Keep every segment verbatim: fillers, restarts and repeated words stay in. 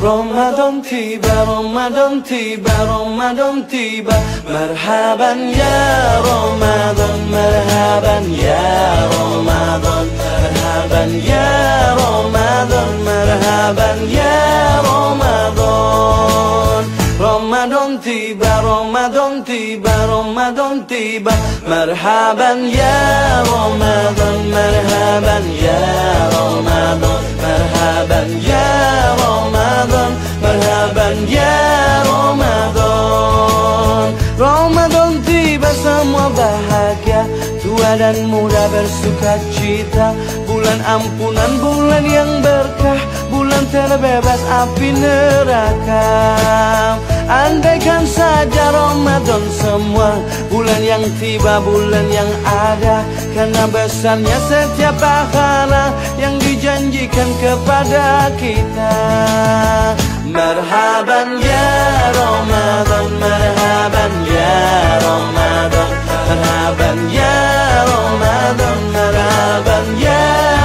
Ramadan tiba, Ramadan tiba, Ramadan tiba. Marhaban ya Ramadan, marhaban ya Ramadan, marhaban ya Ramadan, marhaban ya Ramadan. Ramadan tiba, Ramadan tiba, Ramadan tiba. Marhaban ya Ramadan, marhaban ya Ramadan, marhaban ya Ramadan, marhaban ya Ramadan. Ramadan tiba, semua bahagia, tua dan muda bersuka cita. Bulan ampunan, bulan yang berkah, bulan terbebas api neraka. Andaikan saja Ramadan semua, bulan yang tiba, bulan yang ada. Karena besarnya setiap pahala yang dijanjikan kepada kita. Marhaban ya Ramadan, marhaban ya Ramadan, marhaban ya Ramadan, marhaban ya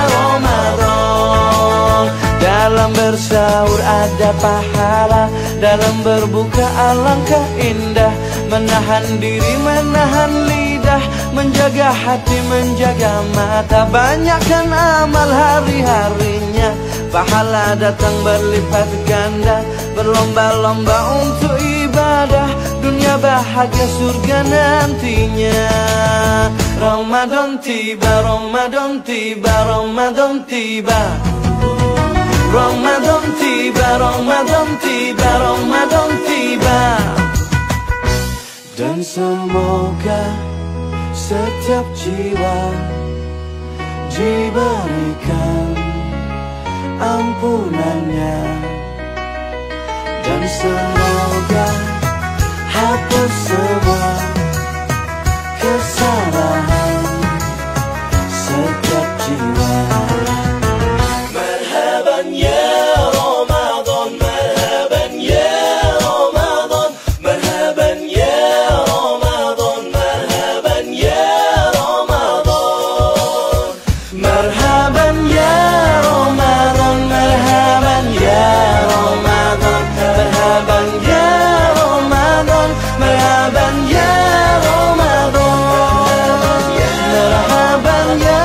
Ramadan. Dalam bersahur ada pahala, dalam berbuka alangkah indah. Menahan diri, menahan lidah, menjaga hati, menjaga mata. Banyakkan amal hari-harinya, pahala datang berlipat ganda. Berlomba-lomba untuk ibadah, dunia bahagia surga nantinya. Ramadan tiba, Ramadan tiba, Ramadan tiba. Ramadan tiba, Ramadan tiba, Ramadan tiba. Dan semoga setiap jiwa diberikan ampunannya. Dan semoga hapus semua kesalahan setiap jiwa. Marhaban ya Ramadan, marhaban ya Ramadan, marhaban ya Ramadan, marhaban ya Ramadan. Marhaban ya Ramadan, marhaban ya Ramadan, marhaban ya Ramadan, marhaban ya Ramadan, marhaban ya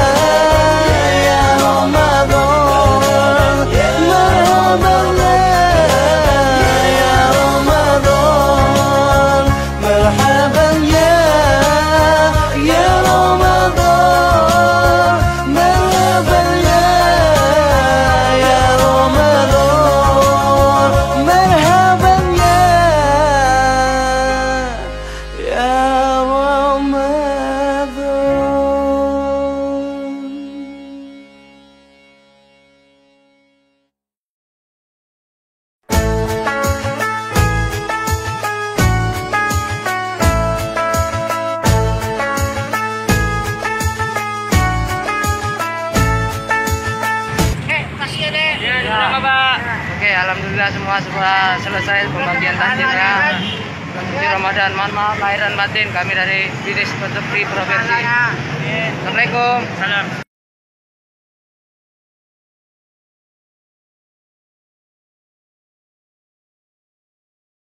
Oke, alhamdulillah semua sudah selesai pembagian takjilnya. Selamat Ramadan, mohon maaf lahir dan batin kami dari Dinas Peternak Provinsi. Assalamualaikum. Salam.